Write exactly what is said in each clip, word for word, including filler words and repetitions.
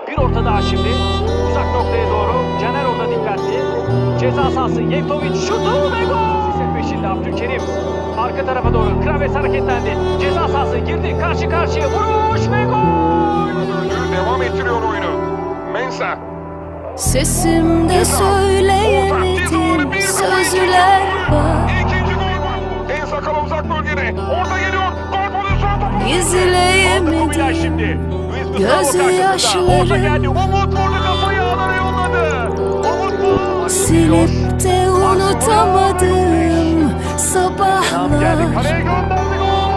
Bir orta daha şimdi. Uzak noktaya doğru. Caner orada dikkatli. Ceza sahası. Yevtovic şutu ve gol. Sisek peşinde Abdülkerim. Arka tarafa doğru. Kraves hareketlendi. Ceza sahası girdi. Karşı karşıya vuruş ve gol. Devam ettiriyor oyunu. Mensah. Sesimde söyleyemedim sözler var. İkinci gol var. En sakala uzak bölgede. Orada geliyor. Gol pozisyonu topu. Gizleyemedim Şimdi. gözyaşları. Orta geldi. Umut vurdu kafayı ağlara yolladı. Umut bu. Silip de unutamadım sabahlar. Kaleye gönderdi gol.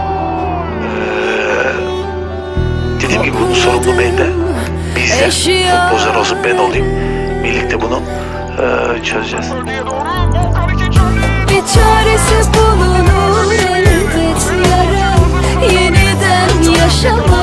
Dediğim gibi bunun sorumlu ben de. Biz de futbolcular olsun, ben olayım. Birlikte bunu e, çözeceğiz. Bölgeye doğru. Volkan ikinci örneği. Bir çaresi bulunur elbet yara. Yeniden yaşamak